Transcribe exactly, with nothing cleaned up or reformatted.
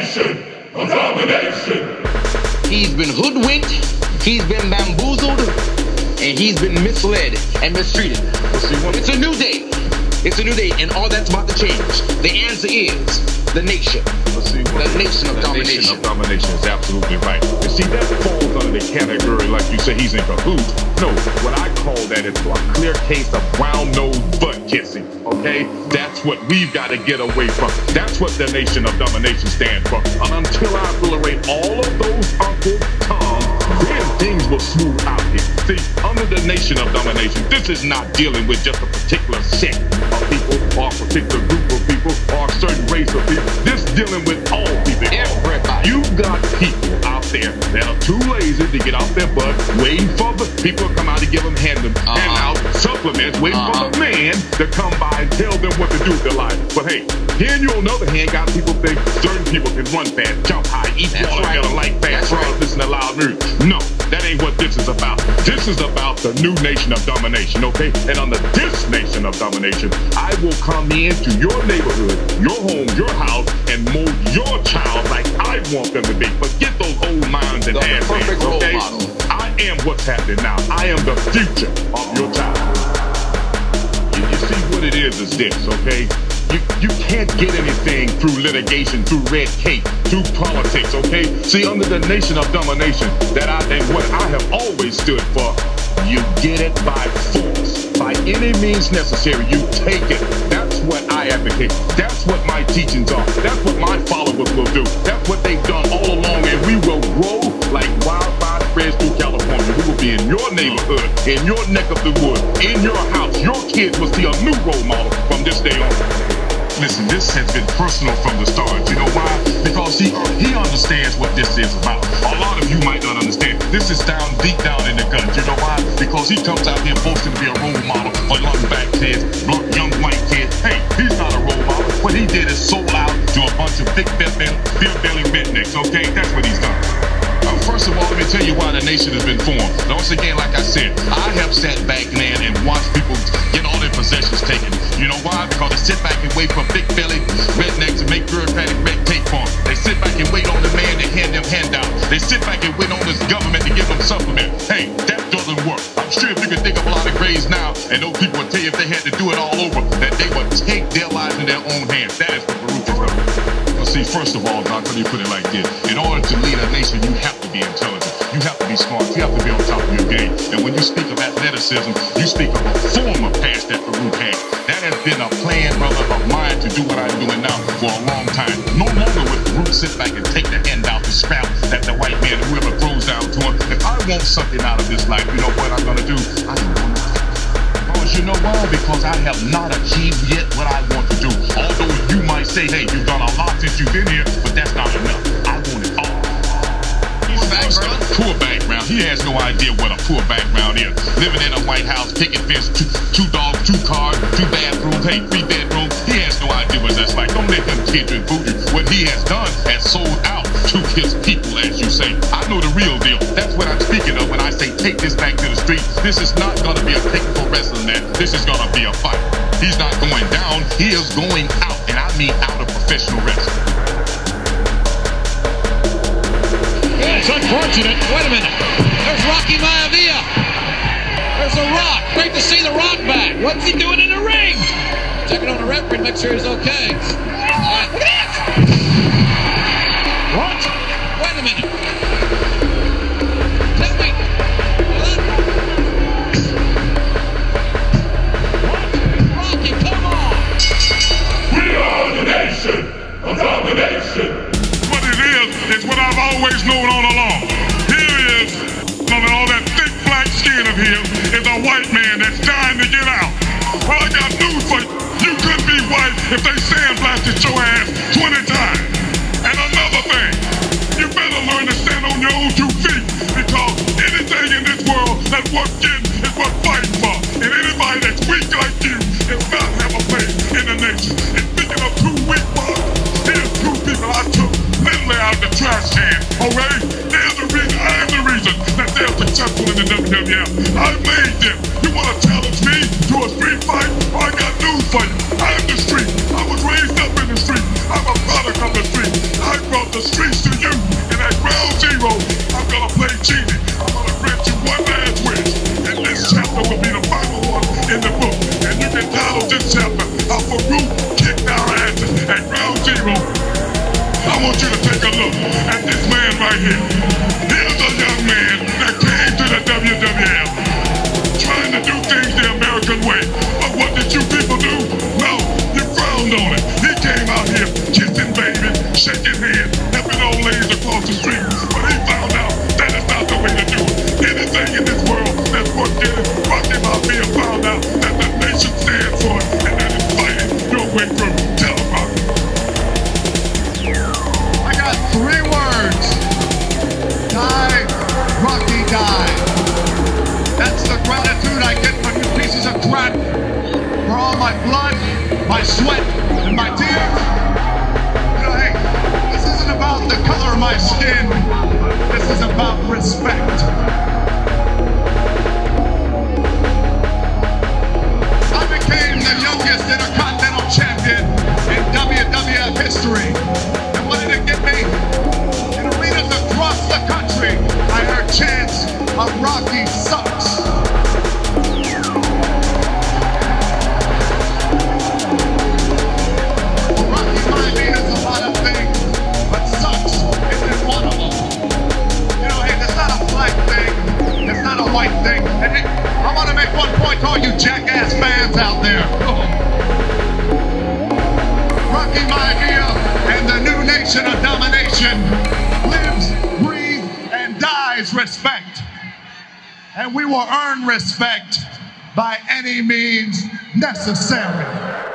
nation of domination. He's been hoodwinked, he's been bamboozled, and he's been misled and mistreated. It's a new day. It's a new day, and all that's about to change. The answer is the nation. See, the nation of the domination. Nation of domination is absolutely right. You see, that falls under the category, like you say, he's in cahoots. No, what I call that is a clear case of brown-nosed butt kissing, okay? That's what we've got to get away from. That's what the nation of domination stands for. And until I tolerate all of those Uncle Toms, then things will smooth out here. See, under the nation of domination, this is not dealing with just a particular set of people or a particular group of people or a certain race of people. This dealing with all people. Everybody. You've got people out there that are too lazy to get off their butt, waiting for the people to come out to give them hand, them, uh-huh. hand out supplements, waiting uh-huh. for the man to come by and tell them what to do with their life. But hey, here you on the other hand got people think certain people can run fast, jump high, eat That's water, right. get a light fast, right. listen to loud music. No, that ain't what this is about. This is about the new nation of domination, okay? And under this nation of domination, I will come into your neighborhood, your home, your house, and mold your child like I want them to be. Forget those old minds and The perfect ass role okay? model. I am what's happening now. I am the future of your child. You, you see what it is is this, okay? You, you can't get anything through litigation, through red tape, through politics, okay? See, under the nation of domination, that I and what I have always stood for, you get it by force. By any means necessary, you take it. That's what I advocate. That's what my teachings are. That's what my followers will do. That's what they've done all along, and we will grow like wildfire spreads through California. We will be in your neighborhood, in your neck of the woods, in your house. Your kids will see a new role model from this day on. Listen, this has been personal from the start. You know why? Because he he understands what this is about. A lot of you might not understand. This is down deep down in the gut. You know why? Because he comes out here boasting to be a role model for young black kids, young white kids. Hey, he's not a role model. What he did is sold out to a bunch of big beer-belly rednecks, okay? That's what he's done. Uh, first of all, let me tell you why the nation has been formed. Once again, like I said, I have sat back, man, and watched people get all their possessions taken. You know why? Because they sit back and wait for big belly rednecks to make bureaucratic red tape for them. They sit back and wait on the man to hand them handouts. They sit back and wait on this government to give them supplements. Hey, that doesn't work. I'm sure if you could think of a lot of graves now, and those people would tell you if they had to do it all over, that they would take their lives in their own hands. That is what Baruch is about. Well, see, first of all, Doc, let me put it like this. In order to lead a nation, you have to be intelligent. You have to be smart. You have to be on top of your game. And when you speak of athleticism, you speak of a form of pass that Baruch had. That has been a plan, brother, of mine to do what I'm doing now for a long time. No longer would Baruch sit back and take the handout, the spout that the white man, whoever throws down to him. If I want something out of this life, you know what I'm going to do? I am going to take it. Because you know why? Because I have not achieved yet what I want to do. Although you might say, hey, you've done a lot since you've been here, but that's not enough. I want it all. Background? Poor background. He has no idea what a poor background is. Living in a White House, picket fence, two, two dogs, two cars, two bathrooms, hey, three bedrooms. He has no idea what that's like. Don't let him kid you and fool you. What he has done has sold out to his people, as you say. I know the real deal. That's what I'm speaking of when I say take this back to the street. This is not going to be a technical wrestling match. This is going to be a fight. He's not going down. He is going out, and I mean out of professional wrestling. It's unfortunate. Wait a minute. There's Rocky Maivia. There's The Rock. Great to see The Rock back. What's he doing in the ring? Checking on the referee, make sure he's okay. Right. Look at that. What? Wait a minute. Tell me. What? Rocky, come on. We are the nation of domination. What it is, is what I've always known all along. Here is, under all that thick black skin of his, is a white man that's dying to get out. Well, I got news for you. You couldn't be white if they sandblasted your ass twenty times. And another thing, you better learn to stand on your own two feet, because anything in this world that's worth getting is worth fighting for. And anybody that's weak like you does not have a place in the nation. And speaking of two weak ones, here's two people I took literally out of the trash can, alright? They're the reason, I'm the reason that they're successful in the W W F. I made them. You want to challenge me to a street fight? Well, I got news for you. I'm the street. I was raised up in the street. I'm a product of the street. I brought the table, I want you to take a look at this man right here. Here's a young man that came to the W W F trying to do things the American way. But what did you people do? No, you frowned on it. He came out here kissing babies, shaking hands, helping old ladies across the street. But he found out that is not the way to do it. Anything in this world that's worth getting, Rocky Maivia found out that the nation stands for it, and that is fighting your way through. Tell him, Rocky. I got three words. Die, Rocky, die. That's the gratitude I get from you pieces of crap for all my blood, my sweat, and my tears. You know, hey, this isn't about the color of my skin. This is about respect. I became the youngest Intercontinental Champion in W W F history. And what did it get me? In arenas across the country, I heard chants of Rocky sucks. Rocky Maivia is a lot of things, but sucks isn't one of them. You know, hey, that's not a black thing. It's not a white thing. And hey, I want to make one point to all you jackass fans out there. Rocky Maivia and the new nation of domination lives, breathes, and dies respect. And we will earn respect by any means necessary.